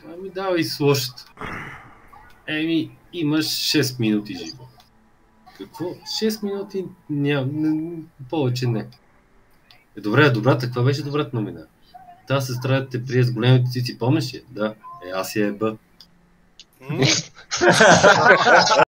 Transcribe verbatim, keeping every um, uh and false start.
Ами давай с лошото. Еми, имаш шест минути живот. Какво? шест минути няма, повече не. Е, добре, добрата, каква беше добрата новина? Та сестра да те прие с големите цици, помниш ли? Да. Е, аз я еба.